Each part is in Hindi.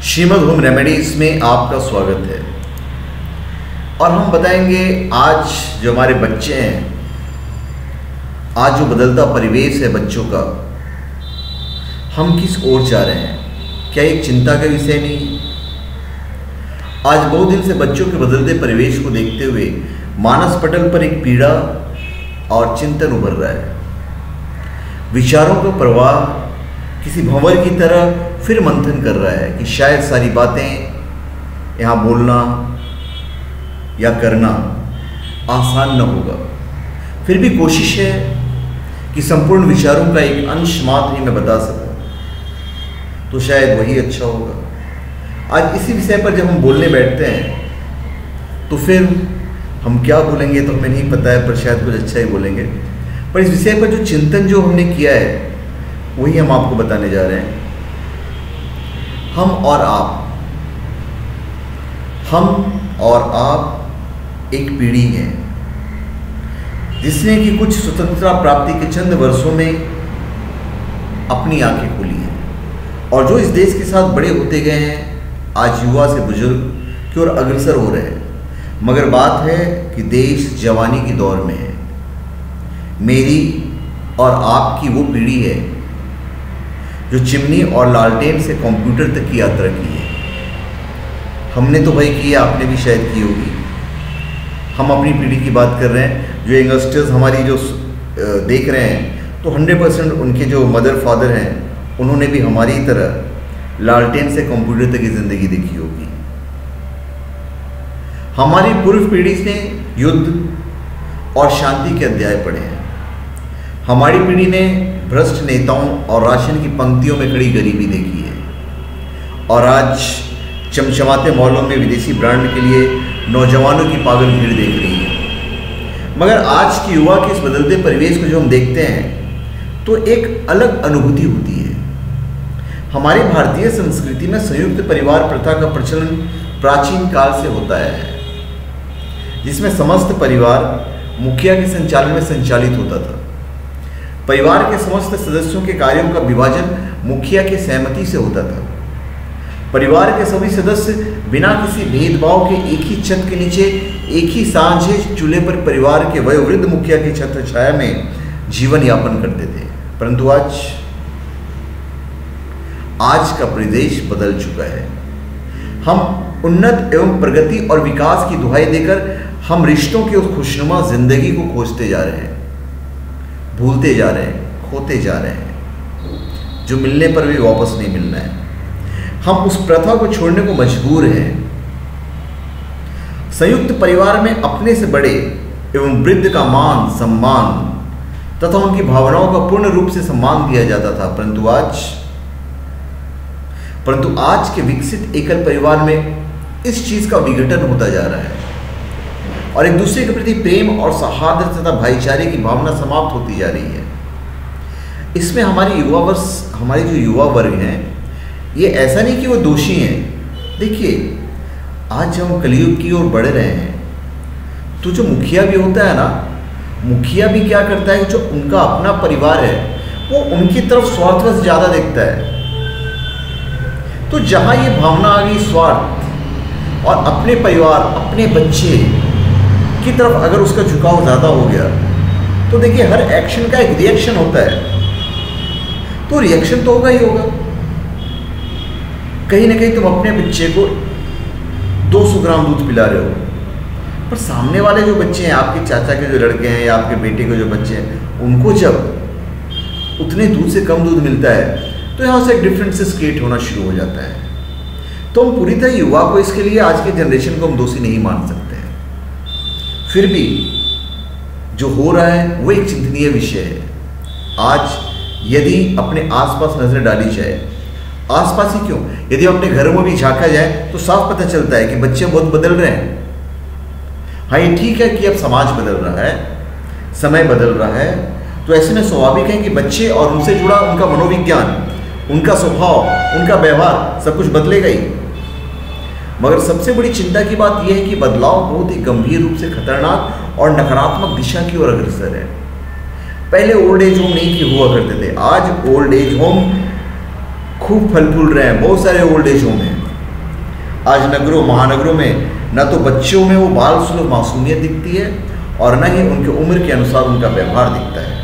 श्रीमद् होम रेमेडीज में आपका स्वागत है। और हम बताएंगे आज जो हमारे बच्चे हैं, आज जो बदलता परिवेश है बच्चों का, हम किस ओर जा रहे हैं। क्या एक चिंता का विषय नहीं? आज बहुत दिन से बच्चों के बदलते परिवेश को देखते हुए मानस पटल पर एक पीड़ा और चिंतन उभर रहा है। विचारों का प्रवाह किसी भंवर की तरह फिर मंथन कर रहा है कि शायद सारी बातें यहाँ बोलना या करना आसान न होगा। फिर भी कोशिश है कि संपूर्ण विचारों का एक अंश मात्र ही मैं बता सकूं, तो शायद वही अच्छा होगा। आज इसी विषय पर जब हम बोलने बैठते हैं तो फिर हम क्या बोलेंगे तो हमें नहीं पता है, पर शायद कुछ अच्छा ही बोलेंगे। पर इस विषय पर जो चिंतन जो हमने किया है वही हम आपको बताने जा रहे हैं। हम और आप एक पीढ़ी है जिसने कि कुछ स्वतंत्रता प्राप्ति के चंद वर्षों में अपनी आंखें खोली हैं और जो इस देश के साथ बड़े होते गए हैं, आज युवा से बुजुर्ग की ओर अग्रसर हो रहे हैं। मगर बात है कि देश जवानी की दौर में है। मेरी और आपकी वो पीढ़ी है जो चिमनी और लालटेन से कंप्यूटर तक की यात्रा की है। हमने तो भाई की है, आपने भी शायद की होगी। हम अपनी पीढ़ी की बात कर रहे हैं। जो यंगस्टर्स हमारी जो देख रहे हैं, तो 100% उनके जो मदर फादर हैं उन्होंने भी हमारी तरह लालटेन से कंप्यूटर तक की ज़िंदगी देखी होगी। हमारी पूर्व पीढ़ी ने युद्ध और शांति के अध्याय पढ़े हैं। हमारी पीढ़ी ने भ्रष्ट नेताओं और राशन की पंक्तियों में खड़ी गरीबी देखी है और आज चमचमाते मॉलों में विदेशी ब्रांड के लिए नौजवानों की पागल भीड़ देख रही है। मगर आज की युवा के इस बदलते परिवेश को जो हम देखते हैं तो एक अलग अनुभूति होती है। हमारी भारतीय संस्कृति में संयुक्त परिवार प्रथा का प्रचलन प्राचीन काल से होता है, जिसमें समस्त परिवार मुखिया के संचालन में संचालित होता था। परिवार के समस्त सदस्यों के कार्यों का विभाजन मुखिया की सहमति से होता था। परिवार के सभी सदस्य बिना किसी भेदभाव के एक ही छत के नीचे एक ही साझे चूल्हे पर परिवार के वयोवृद्ध मुखिया की छत्र छाया में जीवन यापन करते थे। परंतु आज का परिवेश बदल चुका है। हम उन्नत एवं प्रगति और विकास की दुहाई देकर हम रिश्तों की उस खुशनुमा जिंदगी को खोजते जा रहे हैं, भूलते जा रहे हैं, खोते जा रहे हैं, जो मिलने पर भी वापस नहीं मिलना है। हम उस प्रथा को छोड़ने को मजबूर हैं। संयुक्त परिवार में अपने से बड़े एवं वृद्ध का मान सम्मान तथा उनकी भावनाओं का पूर्ण रूप से सम्मान दिया जाता था। परंतु आज के विकसित एकल परिवार में इस चीज का विघटन होता जा रहा है और एक दूसरे के प्रति प्रेम और सौहार्द तथा भाईचारे की भावना समाप्त होती जा रही है। इसमें हमारी जो युवा वर्ग हैं, ये ऐसा नहीं कि वो दोषी हैं। देखिए, आज जब हम कलयुग की ओर बढ़ रहे हैं तो जो मुखिया भी होता है ना, मुखिया भी क्या करता है, जो उनका अपना परिवार है वो उनकी तरफ स्वार्थवश ज़्यादा देखता है। तो जहाँ ये भावना आ गई स्वार्थ और अपने परिवार अपने बच्चे की तरफ अगर उसका झुकाव ज़्यादा हो गया, तो देखिए हर एक्शन का एक रिएक्शन होता है, तो रिएक्शन तो होगा ही होगा। कहीं ना कहीं तुम अपने बच्चे को 200 ग्राम दूध पिला रहे हो, पर सामने वाले जो बच्चे हैं, आपके चाचा के जो लड़के हैं या आपके बेटे के जो बच्चे हैं, उनको जब उतने दूध से कम दूध मिलता है तो यहाँ से एक डिफरेंसेस क्रिएट होना शुरू हो जाता है। तो हम पूरी तरह युवा को इसके लिए, आज के जनरेशन को हम दोषी नहीं मान सकते हैं। फिर भी जो हो रहा है वो एक चिंतनीय विषय है। आज यदि अपने आसपास नजर डाली जाए, आसपास ही क्यों, यदि अपने घरों में भी झांका जाए तो साफ पता चलता है कि बच्चे बहुत बदल रहे हैं। हाँ, ये ठीक है कि अब समाज बदल रहा है, समय बदल रहा है, तो ऐसे में स्वाभाविक है कि बच्चे और उनसे जुड़ा उनका मनोविज्ञान, उनका स्वभाव, उनका व्यवहार सब कुछ बदलेगा ही। मगर सबसे बड़ी चिंता की बात यह है कि बदलाव बहुत ही गंभीर रूप से खतरनाक और नकारात्मक दिशा की ओर अग्रसर है। पहले ओल्ड एज होम नहीं की हुआ करते थे, आज ओल्ड एज होम खूब फल फूल रहे हैं। बहुत सारे ओल्ड एज होम हैं आज नगरों महानगरों में न तो बच्चों में वो बाल सुलभ मासूमियत दिखती है और न ही उनके उम्र के अनुसार उनका व्यवहार दिखता है।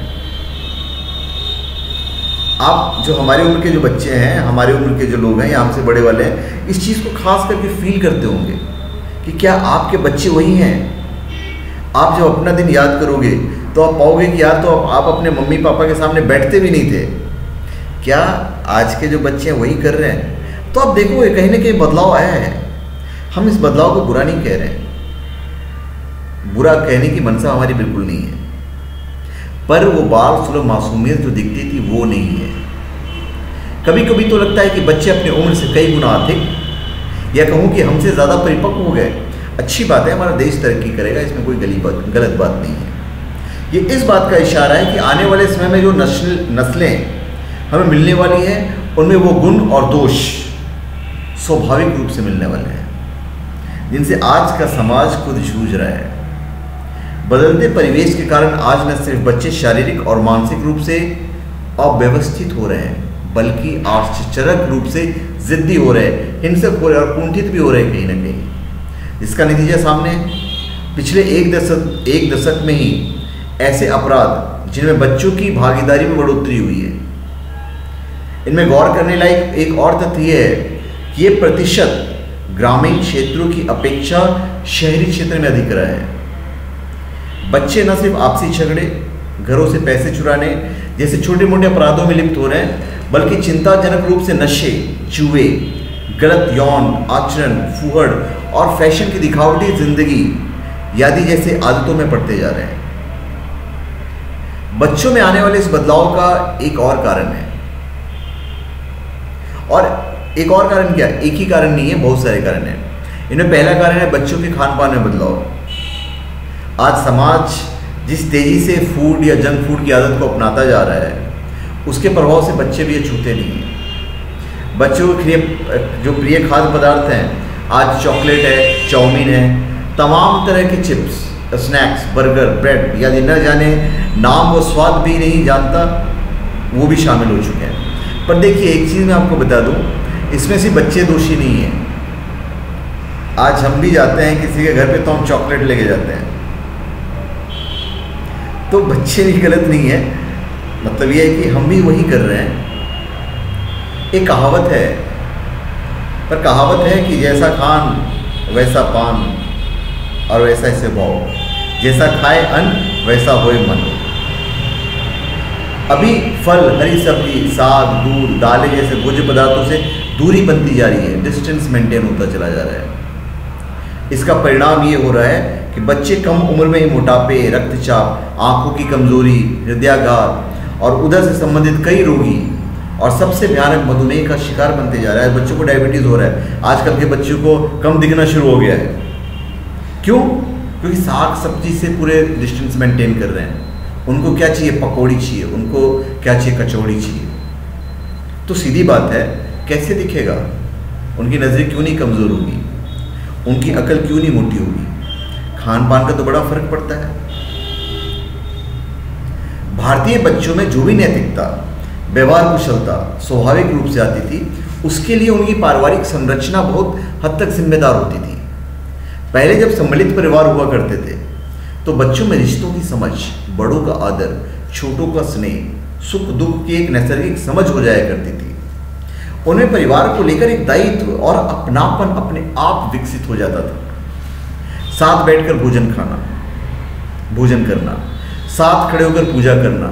आप जो हमारे उम्र के जो बच्चे हैं, हमारे उम्र के जो लोग हैं या हमसे बड़े वाले हैं, इस चीज़ को खास करके फील करते होंगे कि क्या आपके बच्चे वही हैं। आप जब अपना दिन याद करोगे तो आप पाओगे कि यार तो आप अपने मम्मी पापा के सामने बैठते भी नहीं थे। क्या आज के जो बच्चे हैं वही कर रहे हैं? तो आप देखोगे कहीं ना कहीं बदलाव आया है। हम इस बदलाव को बुरा नहीं कह रहे हैं, बुरा कहने की मनसा हमारी बिल्कुल नहीं है, पर वो बाल सुलभ मासूमियत जो दिखती थी वो नहीं है। कभी कभी तो लगता है कि बच्चे अपनी उम्र से कई गुना अधिक, या कहूँ कि हमसे ज़्यादा परिपक्व हो गए। अच्छी बात है, हमारा देश तरक्की करेगा, इसमें कोई गलत बात नहीं है। ये इस बात का इशारा है कि आने वाले समय में जो नस्लें हमें मिलने वाली हैं उनमें वो गुण और दोष स्वाभाविक रूप से मिलने वाले हैं जिनसे आज का समाज खुद जूझ रहा है। बदलते परिवेश के कारण आज न सिर्फ बच्चे शारीरिक और मानसिक रूप से अव्यवस्थित हो रहे हैं, बल्कि आश्चर्यजनक रूप से जिद्दी हो रहे हैं, हिंसक हो रहे हैं और कुंठित भी हो रहे हैं कहीं ना कहीं। इसका नतीजा सामने पिछले एक दशक में ही ऐसे अपराध जिनमें बच्चों की भागीदारी में बढ़ोतरी हुई है। इनमें गौर करने लायक एक और तथ्य यह है कि ये प्रतिशत ग्रामीण क्षेत्रों की अपेक्षा शहरी क्षेत्र में अधिक रहा है। बच्चे न सिर्फ आपसी झगड़े, घरों से पैसे चुराने जैसे छोटे मोटे अपराधों में लिप्त हो रहे हैं, बल्कि चिंताजनक रूप से नशे, जुए, गलत यौन आचरण, फुहड़ और फैशन की दिखावटी जिंदगी आदि जैसे आदतों में पड़ते जा रहे हैं। बच्चों में आने वाले इस बदलाव का एक और कारण है, और एक और कारण क्या, एक ही कारण नहीं है, बहुत सारे कारण हैं। इनमें पहला कारण है बच्चों के खान पान में बदलाव। आज समाज जिस तेजी से फूड या जंक फूड की आदत को अपनाता जा रहा है, उसके प्रभाव से बच्चे भी ये छूते नहीं हैं। बच्चों के जो प्रिय खाद्य पदार्थ हैं, आज चॉकलेट है, चाउमीन है, तमाम तरह के चिप्स, स्नैक्स, बर्गर, ब्रेड यदि न जाने नाम व स्वाद भी नहीं जानता, वो भी शामिल हो चुके हैं। पर देखिए एक चीज़ मैं आपको बता दूं, इसमें से बच्चे दोषी नहीं हैं। आज हम भी जाते हैं किसी के घर पे तो हम चॉकलेट लेके जाते हैं, तो बच्चे भी गलत नहीं है। मतलब ये है कि हम भी वही कर रहे हैं। एक कहावत है, पर कहावत है कि जैसा खान वैसा पान और वैसा इसे भाव, जैसा खाए अन्न वैसा होए मन। अभी फल, हरी सब्जी, साग, दूध, दालें जैसे भोज्य पदार्थों से दूरी बनती जा रही है, डिस्टेंस मेंटेन होता चला जा रहा है। इसका परिणाम ये हो रहा है कि बच्चे कम उम्र में ही मोटापे, रक्तचाप, आंखों की कमजोरी, हृदयाघात और उदर से संबंधित कई रोगी और सबसे भयानक मधुमेह का शिकार बनते जा रहा है। बच्चों को डायबिटीज़ हो रहा है। आजकल के बच्चों को कम दिखना शुरू हो गया है। क्यों? क्योंकि साग सब्जी से पूरे डिस्टेंस मेंटेन कर रहे हैं। उनको क्या चाहिए? पकौड़ी चाहिए, उनको क्या चाहिए? कचौड़ी चाहिए। तो सीधी बात है, कैसे दिखेगा? उनकी नज़रें क्यों नहीं कमज़ोर होगी? उनकी अकल क्यों नहीं मोटी होगी? खान पान का तो बड़ा फर्क पड़ता है। भारतीय बच्चों में जो भी नैतिकता, व्यवहार कुशलता स्वाभाविक रूप से आती थी, उसके लिए उनकी पारिवारिक संरचना बहुत हद तक जिम्मेदार होती थी। पहले जब सम्मिलित परिवार हुआ करते थे तो बच्चों में रिश्तों की समझ, बड़ों का आदर, छोटों का स्नेह, सुख दुख की एक नैसर्गिक समझ हो जाया करती थी। उनमें परिवार को लेकर एक दायित्व और अपनापन अपने आप विकसित हो जाता था। साथ बैठकर भोजन करना, साथ खड़े होकर पूजा करना,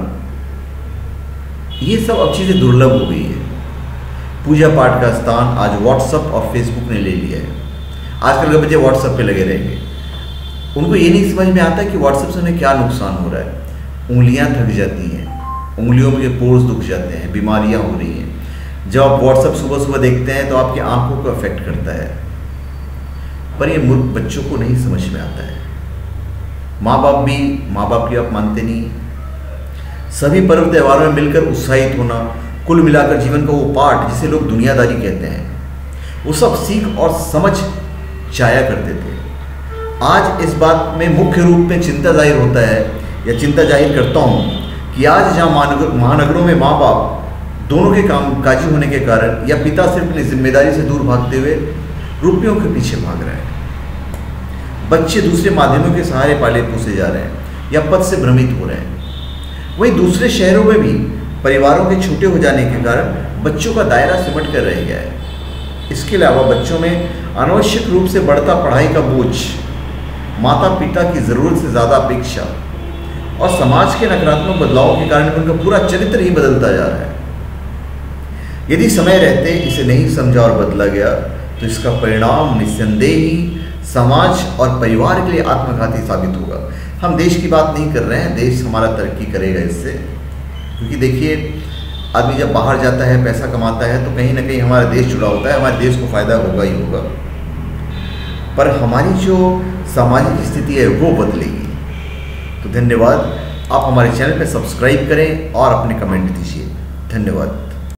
ये सब अब चीज़ें दुर्लभ हो गई है। पूजा पाठ का स्थान आज व्हाट्सएप और फेसबुक ने ले लिया है। आजकल के बच्चे व्हाट्सएप पे लगे रहेंगे। उनको ये नहीं समझ में आता कि व्हाट्सएप से उन्हें क्या नुकसान हो रहा है। उंगलियां थक जाती हैं, उंगलियों में पोर्स दुख जाते हैं, बीमारियां हो रही हैं। जब आप व्हाट्सएप सुबह सुबह देखते हैं तो आपकी आंखों को अफेक्ट करता है, पर ये मूर्ख बच्चों को नहीं समझ में आता है। माँ बाप की आप मानते नहीं। सभी पर्व त्योहारों में मिलकर उत्साहित होना, कुल मिलाकर जीवन का वो पाठ जिसे लोग दुनियादारी कहते हैं, वो सब सीख और समझ जाया करते थे। आज इस बात में मुख्य रूप में चिंता जाहिर होता है, या चिंता जाहिर करता हूँ कि आज जहाँ महानगरों में माँ बाप दोनों के काम काजी होने के कारण, या पिता सिर्फ अपनी जिम्मेदारी से दूर भागते हुए रुपयों के पीछे भाग रहा है। बच्चे दूसरे माध्यमों के सहारे पाले पोसे जा रहे हैं या पद से भ्रमित हो रहे हैं। वहीं दूसरे शहरों में भी परिवारों के छोटे हो जाने के कारण बच्चों का दायरा सिमट कर रह गया है। इसके अलावा बच्चों में अनावश्यक रूप से बढ़ता पढ़ाई का बोझ, माता पिता की ज़रूरत से ज़्यादा अपेक्षा और समाज के नकारात्मक बदलावों के कारण उनका पूरा चरित्र ही बदलता जा रहा है। यदि समय रहते इसे नहीं समझा और बदला गया तो इसका परिणाम निस्संदेह ही समाज और परिवार के लिए आत्मघाती साबित होगा। हम देश की बात नहीं कर रहे हैं, देश हमारा तरक्की करेगा इससे, क्योंकि देखिए आदमी जब बाहर जाता है, पैसा कमाता है तो कहीं ना कहीं हमारा देश जुड़ा होता है, हमारे देश को फ़ायदा होगा ही होगा, पर हमारी जो सामाजिक स्थिति है वो बदलेगी। तो धन्यवाद। आप हमारे चैनल पर सब्सक्राइब करें और अपने कमेंट दीजिए। धन्यवाद।